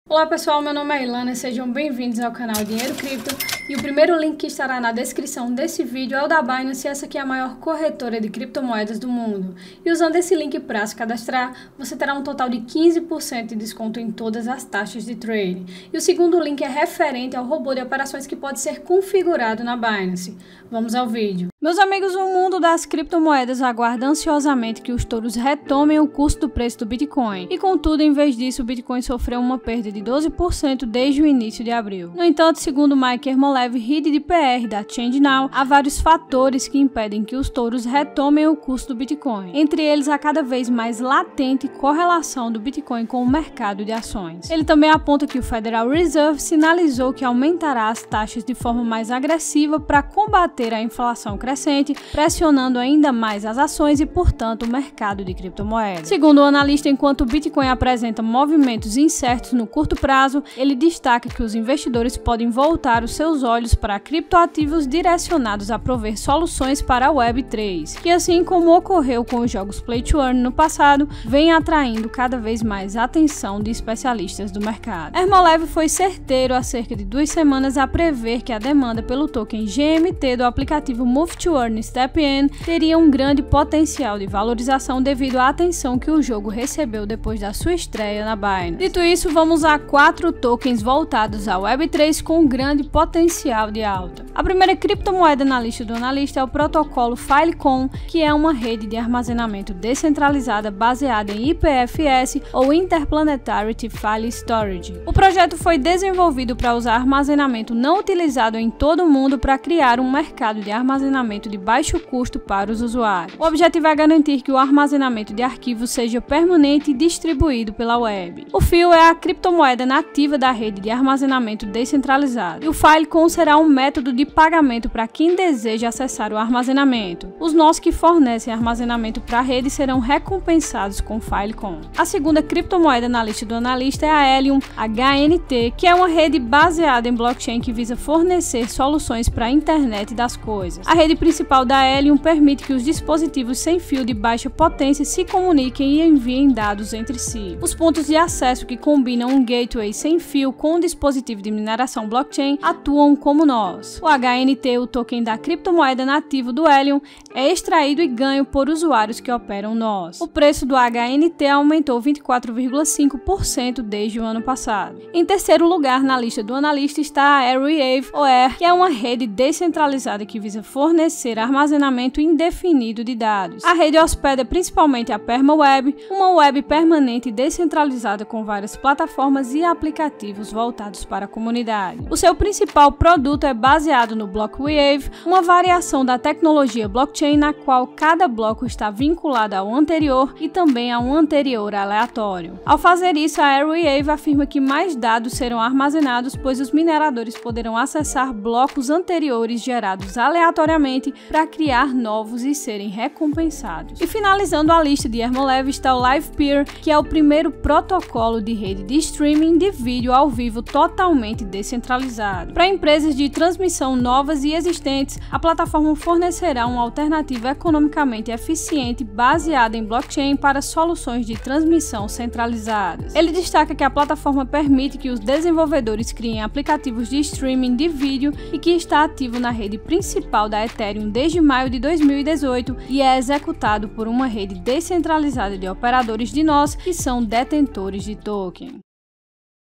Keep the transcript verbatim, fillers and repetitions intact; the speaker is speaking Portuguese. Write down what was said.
Olá pessoal, meu nome é Ilana e sejam bem-vindos ao canal Dinheiro Cripto. E o primeiro link que estará na descrição desse vídeo é o da Binance, e essa aqui é a maior corretora de criptomoedas do mundo. E usando esse link para se cadastrar, você terá um total de quinze por cento de desconto em todas as taxas de trade. E o segundo link é referente ao robô de operações que pode ser configurado na Binance. Vamos ao vídeo. Meus amigos, o mundo das criptomoedas aguarda ansiosamente que os touros retomem o curso do preço do Bitcoin. E contudo, em vez disso, o Bitcoin sofreu uma perda de doze por cento desde o início de abril. No entanto, segundo Mike Ermolev, Head de P R da ChangeNow, há vários fatores que impedem que os touros retomem o curso do Bitcoin. Entre eles, a cada vez mais latente correlação do Bitcoin com o mercado de ações. Ele também aponta que o Federal Reserve sinalizou que aumentará as taxas de forma mais agressiva para combater a inflação crescente, pressionando ainda mais as ações e, portanto, o mercado de criptomoedas. Segundo o analista, enquanto o Bitcoin apresenta movimentos incertos no curto prazo, ele destaca que os investidores podem voltar os seus olhos para criptoativos direcionados a prover soluções para a Web três, que, assim como ocorreu com os jogos Play to Earn no passado, vem atraindo cada vez mais a atenção de especialistas do mercado. Ermolev foi certeiro há cerca de duas semanas a prever que a demanda pelo token G M T do aplicativo Move to Earn StepN teria um grande potencial de valorização devido à atenção que o jogo recebeu depois da sua estreia na Binance. Dito isso, vamos a quatro tokens voltados à Web três com grande potencial de alta. A primeira criptomoeda na lista do analista é o protocolo Filecoin, que é uma rede de armazenamento descentralizada baseada em I P F S ou Interplanetary File Storage. O projeto foi desenvolvido para usar armazenamento não utilizado em todo o mundo para criar um mercado de armazenamento de baixo custo para os usuários. O objetivo é garantir que o armazenamento de arquivos seja permanente e distribuído pela web. O Fio é a criptomoeda nativa da rede de armazenamento descentralizado, e o Filecoin será um método de pagamento para quem deseja acessar o armazenamento. Os nós que fornecem armazenamento para a rede serão recompensados com Filecoin. A segunda criptomoeda na lista do analista é a Helium H N T, que é uma rede baseada em blockchain que visa fornecer soluções para a internet das coisas. A rede principal da Helium permite que os dispositivos sem fio de baixa potência se comuniquem e enviem dados entre si. Os pontos de acesso que combinam um gateway sem fio com um dispositivo de mineração blockchain atuam como nós. O H N T, o token da criptomoeda nativo do Helium, é extraído e ganho por usuários que operam nós. O preço do H N T aumentou vinte e quatro vírgula cinco por cento desde o ano passado. Em terceiro lugar na lista do analista está a Airwave, ou Air, que é uma rede descentralizada que visa fornecer armazenamento indefinido de dados. A rede hospeda principalmente a PermaWeb, uma web permanente descentralizada com várias plataformas e aplicativos voltados para a comunidade. O seu principal produto é baseado no Blockwave, uma variação da tecnologia blockchain na qual cada bloco está vinculado ao anterior e também a um anterior aleatório. Ao fazer isso, a Airwave afirma que mais dados serão armazenados, pois os mineradores poderão acessar blocos anteriores gerados aleatoriamente para criar novos e serem recompensados. E finalizando a lista de Ermolev está o LivePeer, que é o primeiro protocolo de rede de streaming de vídeo ao vivo totalmente descentralizado. Para empresas de transmissão novas e existentes, a plataforma fornecerá uma alternativa economicamente eficiente baseada em blockchain para soluções de transmissão centralizadas. Ele destaca que a plataforma permite que os desenvolvedores criem aplicativos de streaming de vídeo e que está ativo na rede principal da Ethereum desde maio de dois mil e dezoito e é executado por uma rede descentralizada de operadores de nós que são detentores de token.